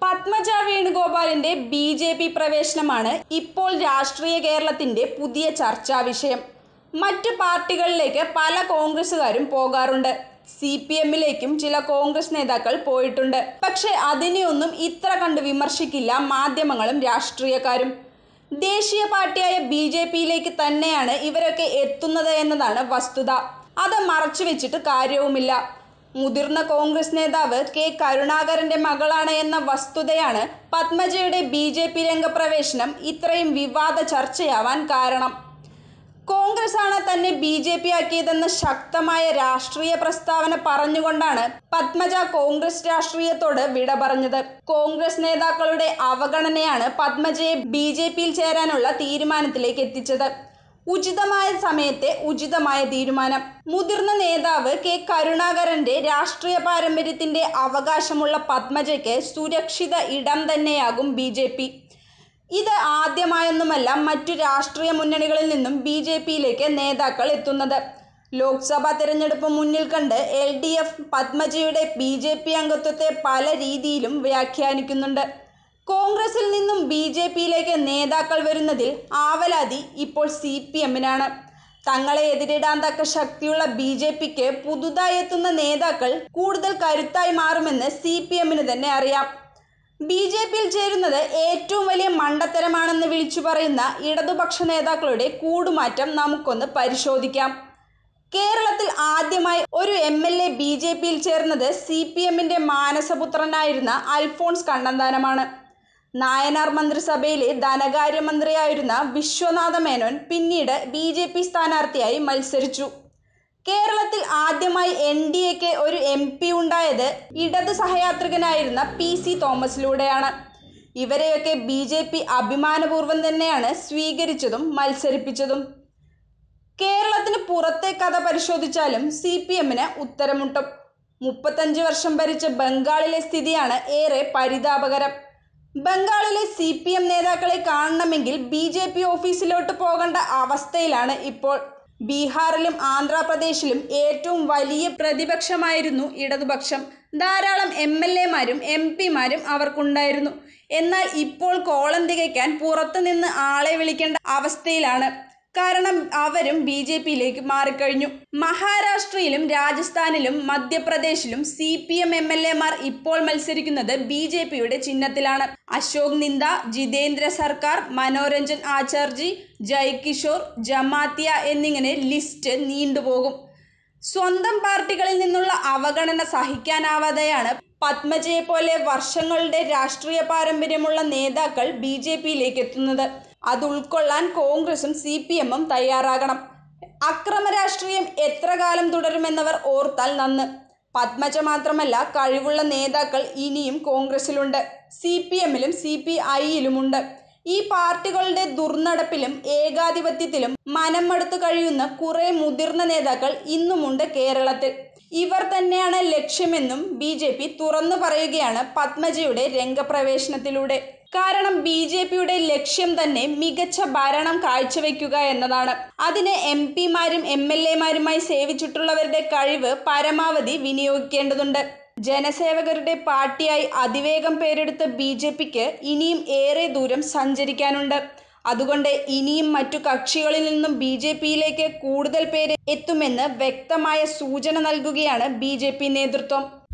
Padmaja വേണുഗോപാലിന്റെ BJP. പ്രവേശനമാണ് ഇപ്പോൾ രാഷ്ട്രീയ കേരളത്തിന്റെ പുതിയ ചർച്ചാ വിഷയം. മറ്റു പാർട്ടികളിലേക്ക് പല കോൺഗ്രസുകാരും പോകാറുണ്ട്. CPM-ലേക്കും ചില കോൺഗ്രസ് നേതാക്കൾ പോയിട്ടുണ്ട്. പക്ഷേ അതിനെയൊന്നും ഇത്ര കണ്ട് വിമർശിക്കില്ല മാധ്യമങ്ങളും രാഷ്ട്രീയക്കാരും. ദേശീയ പാർട്ടിയായ ബി.ജെ.പി.യിലേക്ക് തന്നെയാണ് ഇവരൊക്കെ എത്തുന്നത് എന്നതാണ് വസ്തുത. അത് മറച്ചുവെച്ചിട്ട് കാര്യവുമില്ല. മുതിർന്ന കോൺഗ്രസ് നേതാവ് കെ. കരുണാകരന്റെ മകളാണ് എന്ന വസ്തുതയാണ് പത്മജയുടെ ബി.ജെ.പി. രംഗപ്രവേശനം ഇത്രയും വിവാദ ചർച്ചയാവാൻ കാരണം. കോൺഗ്രസാണ് തന്നെ ബി.ജെ.പി. ആക്കിയതെന്ന ശക്തമായ രാഷ്ട്രീയ പ്രസ്താവന പറഞ്ഞുകൊണ്ടാണ് പത്മജ കോൺഗ്രസ് രാഷ്ട്രീയത്തോട് വിട പറഞ്ഞത്. കോൺഗ്രസ് നേതാക്കളുടെ അവഗണനയാണ് പത്മജയെ ബി.ജെ.പി.യിൽ ചേരാനുള്ള തീരുമാനത്തിലേക്ക് എത്തിച്ചത്. ഉചിതമായ സമയത്തെ ഉചിതമായ തീരുമാനം. മുതിർന്ന നേതാവ് കെ. കരുണാകരന്റെ രാഷ്ട്രീയ പാരമ്പര്യത്തിന്റെ അവകാശമുള്ള പത്മജയ്ക്ക് സുരക്ഷിത ഇടം തന്നെയാകും ബി.ജെ.പി. ഇത് ആദ്യമായൊന്നുമല്ല മറ്റു രാഷ്ട്രീയ മുന്നണികളിൽ നിന്നും ബി.ജെ.പിയിലേക്ക് നേതാക്കൾ എത്തുന്നത്. ലോക്സഭാ തെരഞ്ഞെടുപ്പ് മുന്നിൽ കണ്ട് LDF പത്മജയുടെ ബി.ജെ.പി. അംഗത്വത്തെ പല രീതിയിലും വ്യാഖ്യാനിക്കുന്നുണ്ട്. കോൺഗ്രസിൽ നിന്നും ബി.ജെ.പിയിലേക്ക് നേതാക്കൾ വരുന്നതിൽ ആവലാതി ഇപ്പോൾ CPM-നാണ്. തങ്ങളെ എതിരിടാൻ തക്ക ശക്തിയുള്ള ബി.ജെ.പിക്ക് പുതുതായി എത്തുന്ന നേതാക്കൾ കൂടുതൽ കരുത്തായി മാറുമെന്ന് CPM-ന് തന്നെ അറിയാം. ബി.ജെ.പിയിൽ ചേരുന്നത് ഏറ്റവും വലിയ മണ്ടത്തരമാണെന്ന് വിളിച്ചു പറയുന്ന ഇടതുപക്ഷ നേതാക്കളുടെ കൂടുമാറ്റം നമുക്കൊന്ന് പരിശോധിക്കാം. കേരളത്തിൽ ആദ്യമായി ഒരു MLA ബി.ജെ.പിയിൽ ചേർന്നത് CPM-ന്റെ മാനസപുത്രനായിരുന്ന അൽഫോൺസ് കണ്ണന്താനമാണ്. നായനാർ മന്ത്രിസഭയിലെ ധനകാര്യമന്ത്രിയായിരുന്ന വിശ്വനാഥ മേനോൻ പിന്നീട് ബി.ജെ.പി. സ്ഥാനാർത്ഥിയായി മത്സരിച്ചു. കേരളത്തിൽ ആദ്യമായി NDAക്ക് ഒരു MP ഉണ്ടായത് ഇടത് സഹയാത്രികനായിരുന്ന PC തോമസിലൂടെയാണ്. ഇവരെയൊക്കെ ബി.ജെ.പി. അഭിമാനപൂർവ്വം തന്നെയാണ് സ്വീകരിച്ചതും മത്സരിപ്പിച്ചതും. കേരളത്തിന് പുറത്തെ കഥ പരിശോധിച്ചാലും CPM-ന് ഉത്തരം മുട്ടും. 35 വർഷം ഭരിച്ച ബംഗാളിലെ സ്ഥിതിയാണ് ഏറെ പരിതാപകരം. ബംഗാളിലെ CPM നേതാക്കളെ കാണണമെങ്കിൽ ബി.ജെ.പി. ഓഫീസിലോട്ട് പോകേണ്ട അവസ്ഥയിലാണ് ഇപ്പോൾ. ബീഹാറിലും ആന്ധ്രാപ്രദേശിലും ഏറ്റവും വലിയ പ്രതിപക്ഷമായിരുന്നു ഇടതുപക്ഷം. ധാരാളം MLA-മാരും MP-മാരും അവർക്കുണ്ടായിരുന്നു. എന്നാൽ ഇപ്പോൾ കോളം തികയ്ക്കാൻ പുറത്തു നിന്ന് ആളെ വിളിക്കേണ്ട അവസ്ഥയിലാണ്. കാരണം അവരും ബി.ജെ.പിയിലേക്ക് മാറിക്കഴിഞ്ഞു. മഹാരാഷ്ട്രയിലും രാജസ്ഥാനിലും മധ്യപ്രദേശിലും CPM MLA-മാർ ഇപ്പോൾ മത്സരിക്കുന്നത് ബി.ജെ.പിയുടെ ചിഹ്നത്തിലാണ്. അശോക് നിന്ദ, ജിതേന്ദ്ര സർക്കാർ, മനോരഞ്ജൻ ആചാർജി, ജയ്കിഷോർ, ജമാത്തിയ എന്നിങ്ങനെ ലിസ്റ്റ് നീണ്ടുപോകും. സ്വന്തം പാർട്ടികളിൽ നിന്നുള്ള അവഗണന സഹിക്കാനാവാതെയാണ് പത്മജയെപ്പോലെ വർഷങ്ങളുടെ രാഷ്ട്രീയ പാരമ്പര്യമുള്ള നേതാക്കൾ ബി.ജെ.പിയിലേക്ക് എത്തുന്നത്. അത് ഉൾക്കൊള്ളാൻ കോൺഗ്രസും CPM-ഉം തയ്യാറാകണം. അക്രമ രാഷ്ട്രീയം എത്ര കാലം തുടരുമെന്നവർ ഓർത്താൽ നന്ന്. പത്മജ മാത്രമല്ല, കഴിവുള്ള നേതാക്കൾ ഇനിയും കോൺഗ്രസിലുണ്ട്, CPM-ലും CPI-യിലുമുണ്ട്. ഈ പാർട്ടികളുടെ ദുർനടപ്പിലും ഏകാധിപത്യത്തിലും മനം മടുത്തു കഴിയുന്ന കുറെ മുതിർന്ന നേതാക്കൾ ഇന്നുമുണ്ട് കേരളത്തിൽ. ഇവർ തന്നെയാണ് ലക്ഷ്യമെന്നും ബി.ജെ.പി. തുറന്നു പറയുകയാണ് പത്മജയുടെ രംഗപ്രവേശനത്തിലൂടെ. കാരണം ബി.ജെ.പിയുടെ ലക്ഷ്യം തന്നെ മികച്ച ഭരണം കാഴ്ചവെക്കുക എന്നതാണ്. അതിന് MP-മാരും MLA-മാരുമായി സേവിച്ചിട്ടുള്ളവരുടെ കഴിവ് പരമാവധി വിനിയോഗിക്കേണ്ടതുണ്ട്. ജനസേവകരുടെ പാർട്ടിയായി അതിവേഗം പേരെടുത്ത ബി.ജെ.പിക്ക് ഇനിയും ഏറെ ദൂരം സഞ്ചരിക്കാനുണ്ട്. അതുകൊണ്ട് ഇനിയും മറ്റു കക്ഷികളിൽ നിന്നും ബി.ജെ.പിയിലേക്ക് കൂടുതൽ പേര് എത്തുമെന്ന് വ്യക്തമായ സൂചന നൽകുകയാണ് ബി.ജെ.പി. നേതൃത്വം.